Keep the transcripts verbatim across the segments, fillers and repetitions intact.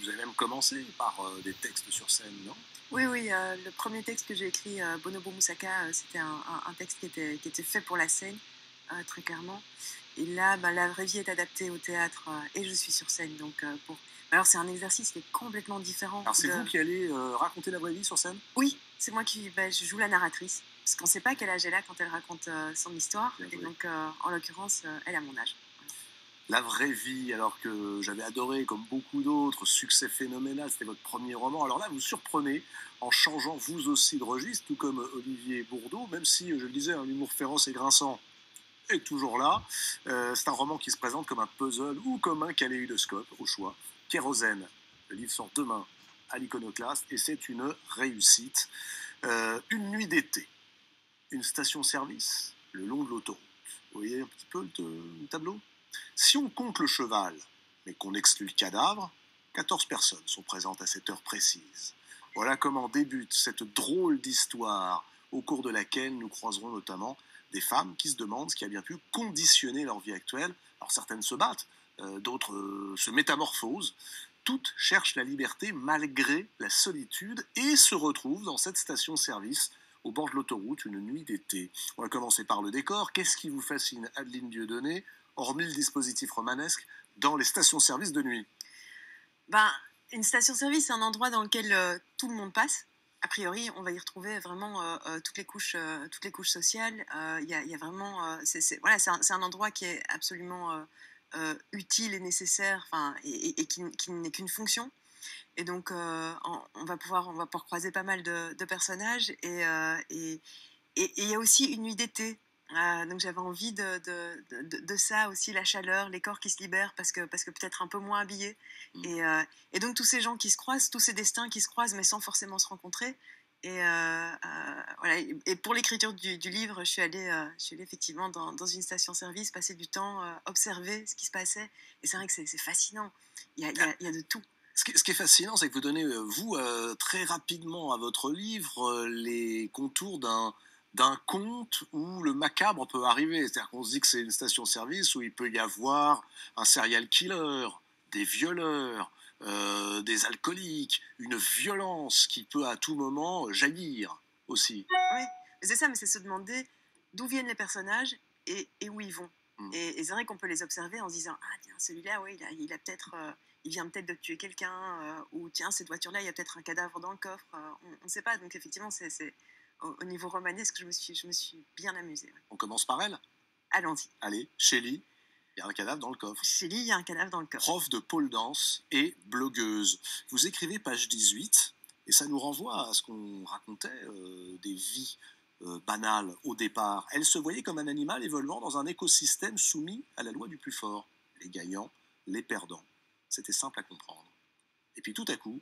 vous avez même commencé par euh, des textes sur scène, non? Oui, oui, euh, le premier texte que j'ai écrit, euh, Bonobo Moussaka, euh, c'était un, un- un texte qui était, qui était fait pour la scène, euh, très clairement. Et là, ben, la vraie vie est adaptée au théâtre euh, et je suis sur scène. Donc, euh, pour... Alors, c'est un exercice qui est complètement différent Alors c'est de... vous qui allez euh, raconter la vraie vie sur scène? Oui, c'est moi qui ben, je joue la narratrice. Parce qu'on ne sait pas quel âge elle a quand elle raconte euh, son histoire. Bien Et joué. donc, euh, en l'occurrence, euh, elle a mon âge. La vraie vie, alors que j'avais adoré, comme beaucoup d'autres, succès phénoménal, c'était votre premier roman. Alors là, vous surprenez en changeant vous aussi de registre, tout comme Olivier Bourdeau, même si, je le disais, un humour féroce et grinçant est toujours là. Euh, c'est un roman qui se présente comme un puzzle ou comme un kaléidoscope, au choix. Kérosène, le livre sort demain à l'Iconoclaste et c'est une réussite. Euh, une nuit d'été, une station-service, le long de l'autoroute. Vous voyez un petit peu le, le tableau? Si on compte le cheval, mais qu'on exclut le cadavre, quatorze personnes sont présentes à cette heure précise. Voilà comment débute cette drôle d'histoire au cours de laquelle nous croiserons notamment des femmes qui se demandent ce qui a bien pu conditionner leur vie actuelle. Alors certaines se battent, euh, d'autres euh, se métamorphosent. Toutes cherchent la liberté malgré la solitude et se retrouvent dans cette station-service au bord de l'autoroute une nuit d'été. On va commencer par le décor. Qu'est-ce qui vous fascine, Adeline Dieudonné, hormis le dispositif romanesque, dans les stations-service de nuit? Ben, une station-service, c'est un endroit dans lequel euh, tout le monde passe. A priori, on va y retrouver vraiment euh, euh, toutes les couches, euh, toutes les couches sociales. Euh, Il y, a, y a vraiment, euh, c'est c'est- voilà, c'est un, c'est un endroit qui est absolument euh, euh, utile et nécessaire, enfin, et, et- et qui, qui n'est qu'une fonction. Et donc, euh, on, on va pouvoir, on va pouvoir croiser pas mal de, de personnages. Et, euh, et, et et il y a aussi une nuit d'été. Euh, donc j'avais envie de, de, de, de ça aussi, la chaleur, les corps qui se libèrent parce que, parce que peut-être un peu moins habillés. Mm. Et, euh, et donc tous ces gens qui se croisent, tous ces destins qui se croisent mais sans forcément se rencontrer. Et, euh, euh, voilà. Et pour l'écriture du, du livre, je suis allée, euh, je suis allée effectivement dans, dans une station-service, passer du temps, euh, observer ce qui se passait. Et c'est vrai que c'est c'est fascinant. Il y a, il y a, il y a de tout. Ce qui, ce qui est fascinant, c'est que vous donnez, euh, vous, euh, très rapidement à votre livre, euh, les contours d'un d'un conte où le macabre peut arriver. C'est-à-dire qu'on se dit que c'est une station-service où il peut y avoir un serial killer, des violeurs, euh, des alcooliques, une violence qui peut à tout moment jaillir aussi. Oui, mais c'est ça, mais c'est se demander d'où viennent les personnages et, et où ils vont. Mm. Et, et c'est vrai qu'on peut les observer en se disant ah tiens celui-là oui il a, il a peut-être euh, il vient peut-être de tuer quelqu'un euh, ou tiens cette voiture-là il y a peut-être un cadavre dans le coffre euh, on ne sait pas donc effectivement c'est, c'est au, au niveau romanesque je me suis je me suis bien amusée. Ouais. On commence par elle. Allons-y. Allez, Shelley, il y a un cadavre dans le coffre. Chez lui il y a un cadavre dans le coffre. Prof de pole dance et blogueuse. Vous écrivez page dix-huit et ça nous renvoie à ce qu'on racontait euh, des vies euh, banales au départ. Elle se voyait comme un animal évoluant dans un écosystème soumis à la loi du plus fort. Les gagnants, les perdants. C'était simple à comprendre. Et puis tout à coup,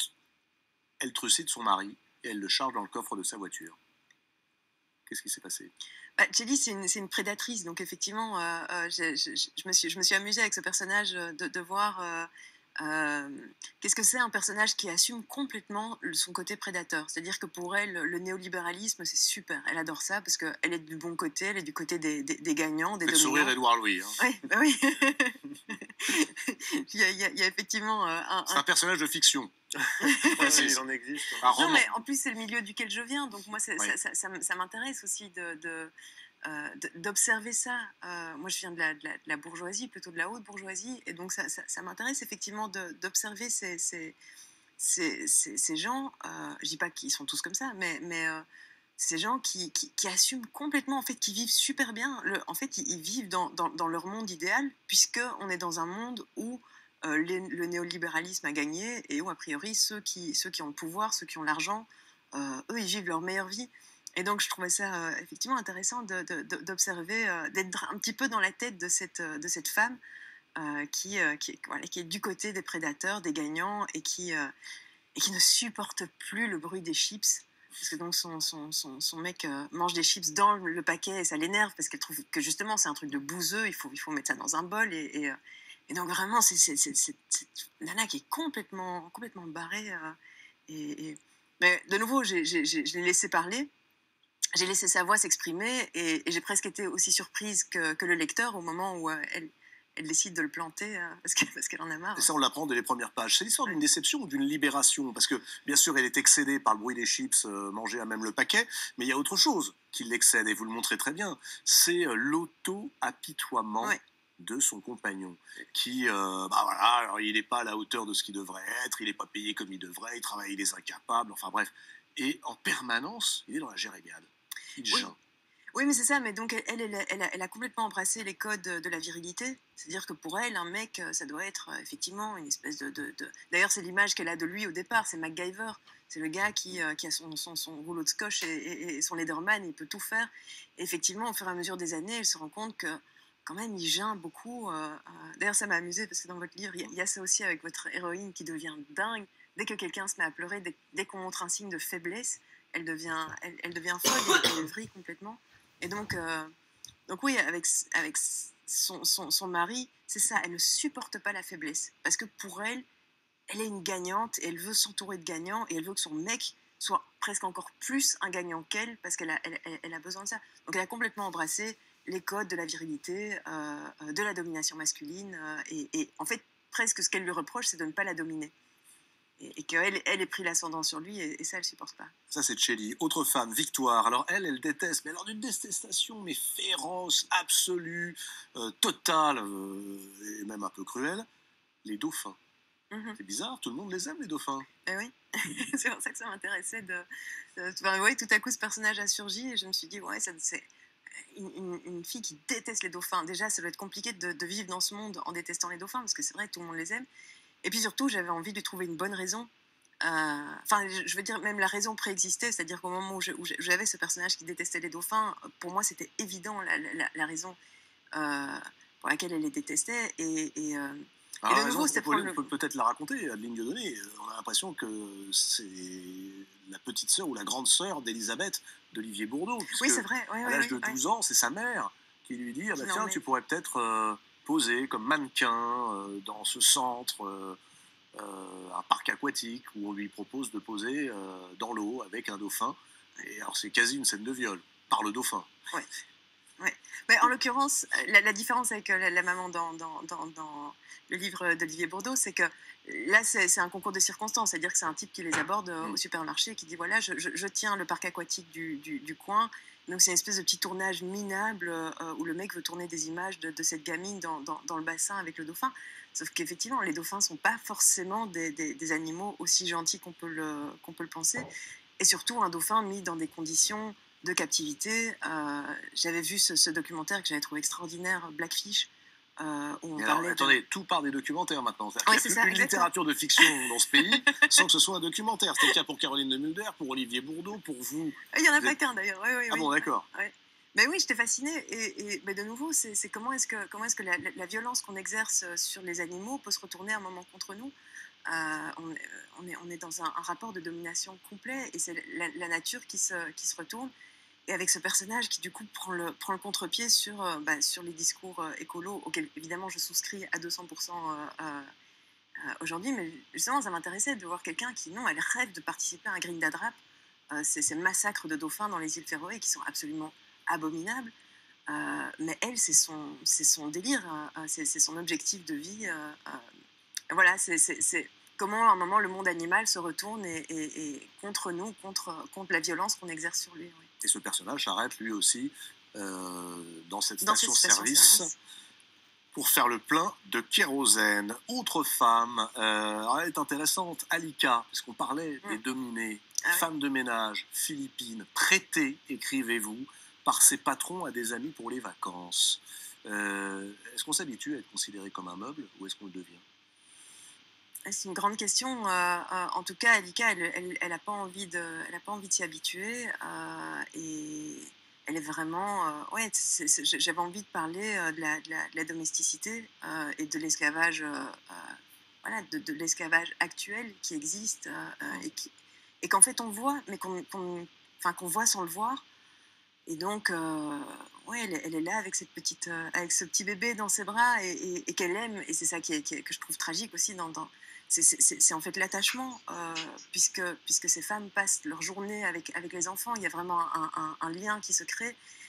elle trucide son mari et elle le charge dans le coffre de sa voiture. Qu'est-ce qui s'est passé? Bah, Chélie, c'est une, c'est une prédatrice, donc effectivement, euh, euh, je, je- je- je me suis, je me suis amusée avec ce personnage euh, de, de voir euh, euh, qu'est-ce que c'est un personnage qui assume complètement le- son côté prédateur. C'est-à-dire que pour elle, le néolibéralisme, c'est super. Elle adore ça parce qu'elle est du bon côté, elle est du côté des, des- des gagnants, des Faites dominants. sourire Édouard Louis. Hein. Oui, bah oui. il, y a, il y a- il y a effectivement euh, un, C'est un- un personnage de fiction. Ouais, il en existe. Un Non, roman. mais en plus, c'est le milieu duquel je viens, donc moi, c'est- Oui. ça, ça- ça m- ça m'intéresse aussi de, de, euh, de- d'observer ça. Euh, moi, je viens de la, de la- de la bourgeoisie, plutôt de la haute bourgeoisie, et donc ça, ça- ça m'intéresse effectivement de- d'observer ces, ces, ces, ces- ces gens. Euh, je dis pas qu'ils sont tous comme ça, mais, mais euh, ces gens qui, qui, qui assument complètement, en fait, qui vivent super bien. Le, en fait, ils, ils vivent dans, dans, dans leur monde idéal, puisqu'on est dans un monde où euh, les- le néolibéralisme a gagné et où, a priori, ceux qui, ceux qui ont le pouvoir, ceux qui ont l'argent, euh, eux, ils vivent leur meilleure vie. Et donc, je trouvais ça euh, effectivement intéressant de- de- de- d'observer, euh, d'être un petit peu dans la tête de cette, euh, de cette femme euh, qui, euh, qui, est- voilà, qui est du côté des prédateurs, des gagnants, et qui, euh, et qui ne supporte plus le bruit des chips. Parce que donc son, son, son, son mec euh, mange des chips dans le paquet et ça l'énerve parce qu'elle trouve que justement c'est un truc de bouseux, il faut, il faut mettre ça dans un bol. Et, et, euh, et donc vraiment, c'est c'est- c'est- c'est- c'est une nana qui est complètement, complètement barrée. euh, et, et- Mais de nouveau, j'ai, j'ai, j'ai- je l'ai laissé parler, j'ai laissé sa voix s'exprimer et, et j'ai presque été aussi surprise que, que le lecteur au moment où euh, elle, elle décide de le planter euh, parce qu'elle parce qu'elle en a marre. Et ça, on l'apprend dès les premières pages. C'est l'histoire d'une déception ou d'une libération. Parce que, bien sûr, elle est excédée par le bruit des chips euh, mangés à même le paquet. Mais il y a autre chose qui l'excède, et vous le montrez très bien. C'est euh, l'auto-apitoiement Ouais. de son compagnon. Qui, euh, bah voilà, alors il n'est pas à la hauteur de ce qu'il devrait être, il n'est pas payé comme il devrait, il travaille, il est incapable, enfin bref. Et en permanence, il est dans la jérémiade. Il Oui. geint. Oui, mais c'est ça, mais donc elle, elle, elle, a- elle a, elle a complètement embrassé les codes de la virilité. C'est-à-dire que pour elle, un mec, euh, ça doit être euh, effectivement une espèce de... de, de... D'ailleurs, c'est l'image qu'elle a de lui au départ, c'est MacGyver. C'est le gars qui, euh, qui a son, son, son rouleau de scotch et, et, et son Leatherman, il peut tout faire. Et effectivement, au fur et à mesure des années, elle se rend compte que quand même, il geint beaucoup. euh, euh, D'ailleurs, ça m'a amusé parce que dans votre livre, il y, a- il y a ça aussi avec votre héroïne qui devient dingue. Dès que quelqu'un se met à pleurer, dès, dès qu'on montre un signe de faiblesse, elle devient, elle, elle devient folle, elle, elle vrille complètement. Et donc, euh, donc oui, avec, avec son, son, son mari, c'est ça, elle ne supporte pas la faiblesse. Parce que pour elle, elle est une gagnante et elle veut s'entourer de gagnants et elle veut que son mec soit presque encore plus un gagnant qu'elle parce qu'elle a, elle, elle, elle a besoin de ça. Donc elle a complètement embrassé les codes de la virilité, euh, de la domination masculine euh, et, et en fait, presque ce qu'elle lui reproche, c'est de ne pas la dominer. Et, et qu'elle elle ait pris l'ascendant sur lui et, et ça, elle ne supporte pas. Ça, c'est Shelley. Autre femme, Victoire. Alors, elle, elle déteste, mais alors d'une détestation, mais féroce, absolue, euh, totale, euh, et même un peu cruelle, les dauphins. Mm-hmm. C'est bizarre, tout le monde les aime, les dauphins. Eh oui, c'est pour ça que ça m'intéressait de... de enfin, ouais, tout à coup, ce personnage a surgi et je me suis dit, ouais, ça, c'est une, une, une fille qui déteste les dauphins. Déjà, ça doit être compliqué de, de vivre dans ce monde en détestant les dauphins, parce que c'est vrai, tout le monde les aime. Et puis surtout, j'avais envie de lui trouver une bonne raison. Euh, enfin, je veux dire, même la raison préexistait, c'est-à-dire qu'au moment où, je, où j'avais ce personnage qui détestait les dauphins, pour moi, c'était évident la, la, la raison euh, pour laquelle elle les détestait. Et, et, euh, Alors, et de la nouveau, raison, c'est on peut, prendre on peut peut-être la raconter à ligne de données. On a l'impression que c'est la petite sœur ou la grande sœur d'Elisabeth d'Olivier Bourdeau. Puisque oui, c'est vrai. Ouais, à ouais, l'âge de ouais, douze ans, c'est sa mère qui lui dit ah bah, Qui tiens, l'emmène. tu pourrais peut-être euh, poser comme mannequin euh, dans ce centre. Euh, Euh, un parc aquatique où on lui propose de poser euh, dans l'eau avec un dauphin. Et alors c'est quasi une scène de viol par le dauphin. Ouais. Ouais. Mais en l'occurrence, la, la différence avec la, la maman dans, dans, dans, dans le livre d'Olivier Bourdeau, c'est que là, c'est, c'est un concours de circonstances. C'est-à-dire que c'est un type qui les aborde au supermarché, qui dit voilà, je, je, je tiens le parc aquatique du, du, du coin. Donc c'est une espèce de petit tournage minable euh, où le mec veut tourner des images de, de cette gamine dans, dans, dans le bassin avec le dauphin. Sauf qu'effectivement, les dauphins ne sont pas forcément des, des, des animaux aussi gentils qu'on peut, le, qu'on peut le penser. Et surtout, un dauphin mis dans des conditions de captivité. Euh, j'avais vu ce, ce documentaire que j'avais trouvé extraordinaire, Blackfish, euh, où on Et parlait alors, attendez, de... tout part des documentaires maintenant. C'est-à-dire Oui, qu'il c'est n'y a ça, plus une exactement. littérature de fiction dans ce pays sans que ce soit un documentaire. C'était le cas pour Caroline de Mulder, pour Olivier Bourdeau, pour vous. Il n'y en a vous pas êtes... qu'un d'ailleurs. Oui, oui, ah oui. bon, d'accord. Ouais. Mais oui, j'étais fascinée. Et, et mais de nouveau, c'est, c'est comment est-ce que, comment est-ce que la, la, la violence qu'on exerce sur les animaux peut se retourner un moment contre nous. Euh, on, on, est, on est dans un, un rapport de domination complet et c'est la, la nature qui se, qui se retourne. Et avec ce personnage qui, du coup, prend le, prend le contre-pied sur, euh, bah, sur les discours euh, écolos, auxquels, évidemment, je souscris à deux cents pour cent euh, euh, aujourd'hui. Mais justement, ça m'intéressait de voir quelqu'un qui, non, elle rêve de participer à un Grindadrap, euh, ces, ces massacres de dauphins dans les îles Féroé qui sont absolument abominables. Euh, mais elle, c'est son, c'est son délire, euh, c'est, c'est son objectif de vie. Euh, euh, voilà, c'est, c'est, c'est comment, à un moment, le monde animal se retourne et, et, et contre nous, contre, contre la violence qu'on exerce sur lui. Oui. Et ce personnage s'arrête lui aussi euh, dans cette dans cette station-service station pour faire le plein de kérosène. Autre femme, euh, elle est intéressante, Alika, puisqu'on parlait mmh. des dominés, ah, femme oui. de ménage, philippine, prêtée, écrivez-vous, par ses patrons à des amis pour les vacances. Euh, est-ce qu'on s'habitue à être considéré comme un meuble ou est-ce qu'on le devient ? C'est une grande question. Euh, euh, en tout cas, Alika, elle n'a elle, elle pas envie de, elle a pas envie de s'y habituer. Euh, et elle est vraiment... Euh, ouais, c'est, c'est, j'avais envie de parler euh, de, la, de, la, de la domesticité euh, et de l'esclavage, euh, voilà, de, de l'esclavage actuel qui existe euh, et, qui, et qu'en fait on voit, mais qu'on, qu'on, enfin, qu'on voit sans le voir. Et donc, euh, ouais, elle, elle est là avec, cette petite, euh, avec ce petit bébé dans ses bras et, et, et qu'elle aime. Et c'est ça qui est, qui est, que je trouve tragique aussi. Dans, dans, c'est, c'est, c'est en fait l'attachement, euh, puisque, puisque ces femmes passent leur journée avec, avec les enfants. Il y a vraiment un, un, un lien qui se crée.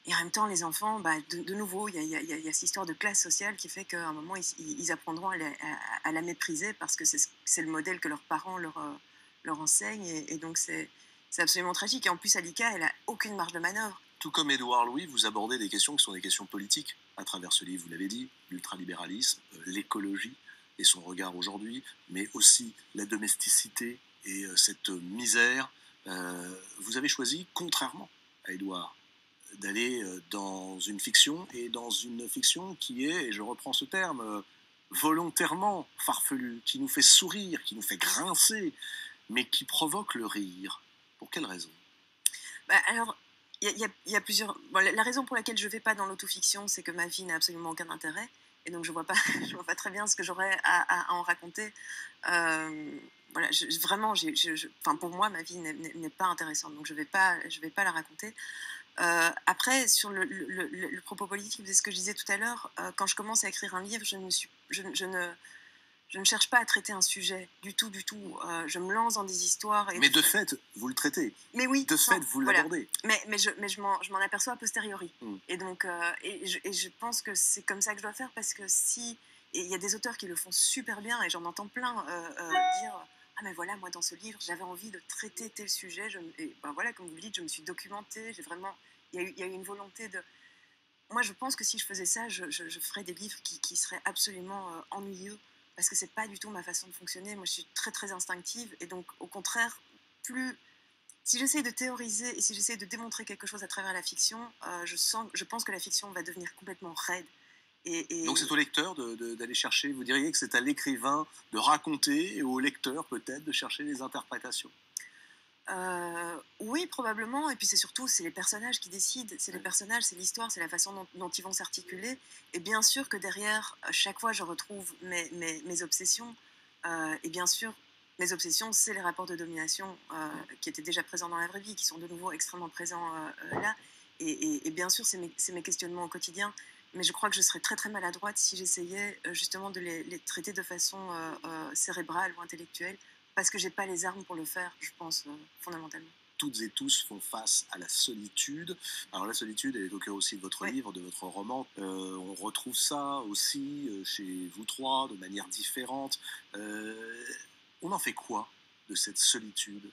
Et en même temps, les enfants, bah, de, de nouveau, il y a, y, a, y a cette histoire de classe sociale qui fait qu'à un moment, ils, ils apprendront à la, à, à la mépriser parce que c'est, c'est le modèle que leurs parents leur, euh, leur enseignent. Et, et donc, c'est, c'est absolument tragique. Et en plus, Alika, elle n'a aucune marge de manœuvre. Tout comme Édouard Louis, vous abordez des questions qui sont des questions politiques à travers ce livre, vous l'avez dit, l'ultralibéralisme, euh, l'écologie et son regard aujourd'hui, mais aussi la domesticité et euh, cette misère. Euh, vous avez choisi, contrairement à Édouard, d'aller dans une fiction, et dans une fiction qui est, et je reprends ce terme, volontairement farfelue, qui nous fait sourire, qui nous fait grincer, mais qui provoque le rire. Pour quelle raison? Bah, alors, il y, y, y a plusieurs... Bon, la, la raison pour laquelle je ne vais pas dans l'autofiction, c'est que ma vie n'a absolument aucun intérêt, et donc je ne vois, vois pas très bien ce que j'aurais à, à, à en raconter. Euh, voilà, je, vraiment, j'ai, je, je, pour moi, ma vie n'est, n'est pas intéressante, donc je ne vais, vais pas la raconter. Euh, après, sur le, le, le, le propos politique, c'est ce que je disais tout à l'heure, euh, quand je commence à écrire un livre, je ne, suis, je, je, ne, je ne cherche pas à traiter un sujet, du tout, du tout. Euh, je me lance dans des histoires. Et mais de fait, vous le traitez. Mais oui. De fait, vous voilà. l'abordez. Mais, mais, je, mais je, m'en, je m'en aperçois a posteriori. Mm. Et donc, euh, et, je, et je pense que c'est comme ça que je dois faire, parce que si... Il y a des auteurs qui le font super bien, et j'en entends plein euh, euh, dire... Ah mais voilà, moi dans ce livre, j'avais envie de traiter tel sujet. Je, et ben voilà, comme vous le dites, je me suis documentée, j'ai vraiment... Il y, a eu, il y a eu une volonté de... Moi, je pense que si je faisais ça, je, je, je ferais des livres qui, qui seraient absolument euh, ennuyeux, parce que c'est pas du tout ma façon de fonctionner. Moi, je suis très, très instinctive, et donc, au contraire, plus... Si j'essaie de théoriser et si j'essaie de démontrer quelque chose à travers la fiction, euh, je, sens, je pense que la fiction va devenir complètement raide. Et, et... Donc c'est au lecteur de, de, d'aller chercher, vous diriez que c'est à l'écrivain de raconter, et au lecteur peut-être de chercher des interprétations? Euh, oui, probablement. Et puis c'est surtout, c'est les personnages qui décident. C'est les personnages, c'est l'histoire, c'est la façon dont, dont ils vont s'articuler. Et bien sûr que derrière, chaque fois, je retrouve mes, mes, mes obsessions. Euh, et bien sûr, mes obsessions, c'est les rapports de domination euh, qui étaient déjà présents dans la vraie vie, qui sont de nouveau extrêmement présents euh, là. Et, et, et bien sûr, c'est mes, c'est mes questionnements au quotidien. Mais je crois que je serais très très maladroite si j'essayais euh, justement de les, les traiter de façon euh, euh, cérébrale ou intellectuelle, parce que j'ai pas les armes pour le faire, je pense, euh, fondamentalement. Toutes et tous font face à la solitude. Alors la solitude, elle est au cœur aussi de votre oui. livre, de votre roman. Euh, on retrouve ça aussi euh, chez vous trois, de manière différente. Euh, on en fait quoi de cette solitude?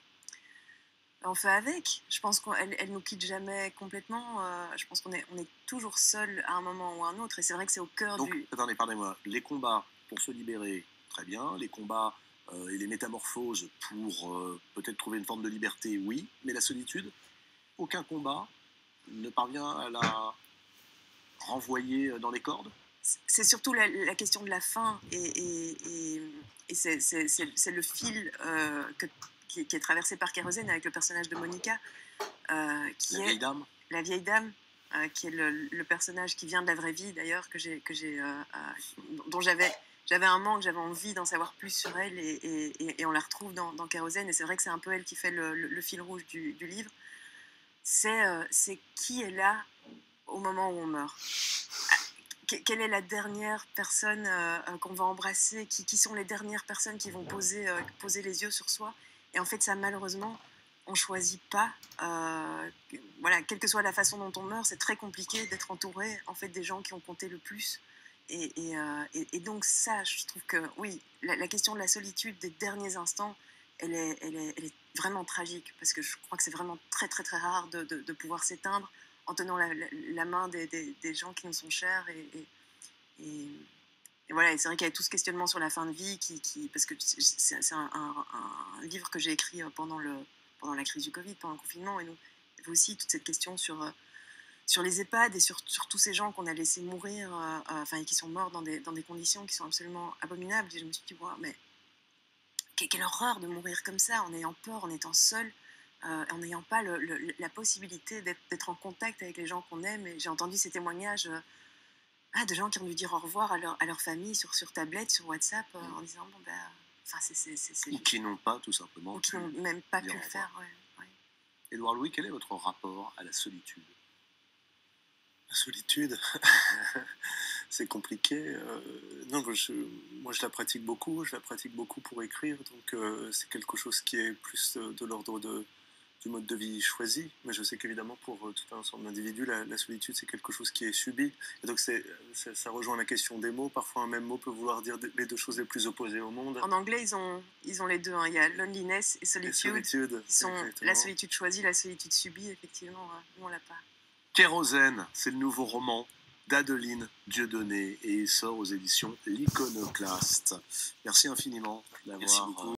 On fait avec. Je pense qu'elle elle nous quitte jamais complètement. Euh, je pense qu'on est, on est toujours seul à un moment ou à un autre. Et c'est vrai que c'est au cœur Donc, du... attendez, pardonnez-moi. Les combats pour se libérer, très bien. Les combats euh, et les métamorphoses pour euh, peut-être trouver une forme de liberté, oui. Mais la solitude, aucun combat ne parvient à la renvoyer dans les cordes? C'est surtout la, la question de la fin. Et, et, et, et c'est, c'est, c'est, c'est le fil euh, que... Qui, qui est traversée par Kérosène avec le personnage de Monica, euh, qui la est vieille dame. La vieille dame, euh, qui est le, le personnage qui vient de la vraie vie d'ailleurs, que j'ai, que j'ai, euh, euh, dont j'avais, j'avais un manque, j'avais envie d'en savoir plus sur elle, et, et, et on la retrouve dans, dans Kérosène, et c'est vrai que c'est un peu elle qui fait le, le, le fil rouge du, du livre. C'est, euh, c'est qui est là au moment où on meurt. Quelle est la dernière personne euh, qu'on va embrasser, qui, qui sont les dernières personnes qui vont poser, euh, poser les yeux sur soi. Et en fait, ça, malheureusement, on ne choisit pas. Euh, voilà, quelle que soit la façon dont on meurt, c'est très compliqué d'être entouré en fait, des gens qui ont compté le plus. Et, et, euh, et, et donc ça, je trouve que, oui, la, la question de la solitude des derniers instants, elle est, elle est, elle est vraiment tragique, parce que je crois que c'est vraiment très, très, très rare de, de, de pouvoir s'éteindre en tenant la, la, la main des, des, des gens qui nous sont chers. Et, et, et, et voilà, et c'est vrai qu'il y a tout ce questionnement sur la fin de vie, qui, qui, parce que c'est, c'est un, un, un livre que j'ai écrit pendant, le, pendant la crise du Covid, pendant le confinement, et donc il y avait aussi toute cette question sur, sur les EHPAD et sur, sur tous ces gens qu'on a laissés mourir, euh, enfin, et qui sont morts dans des, dans des conditions qui sont absolument abominables. Et je me suis dit, wow, mais quelle horreur de mourir comme ça, en ayant peur, en étant seul. Euh, en n'ayant pas le, le, la possibilité d'être, d'être en contact avec les gens qu'on aime. Et j'ai entendu ces témoignages euh, ah, de gens qui ont dû dire au revoir à leur, à leur famille sur, sur tablette, sur WhatsApp, euh, en disant bon, ben. Enfin, c'est, c'est, c'est, c'est ou qui n'ont pas, tout simplement. Ou qui n'ont même pas pu le faire. Ouais, ouais. Édouard Louis, quel est votre rapport à la solitude? La solitude, c'est compliqué. Euh, non, je, moi, je la pratique beaucoup. Je la pratique beaucoup pour écrire. Donc, euh, c'est quelque chose qui est plus de, de l'ordre de du mode de vie choisi, mais je sais qu'évidemment pour euh, tout un ensemble d'individus, la, la solitude c'est quelque chose qui est subi. Et donc c'est, ça, ça rejoint la question des mots. Parfois un même mot peut vouloir dire les deux choses les plus opposées au monde. En anglais, ils ont, ils ont les deux. Hein. Il y a loneliness et solitude. Et solitude Qui sont exactement. la solitude choisie, la solitude subie. Effectivement, nous on l'a pas. Kérosène, c'est le nouveau roman d'Adeline Dieudonné et il sort aux éditions L'Iconoclaste. Merci infiniment d'avoir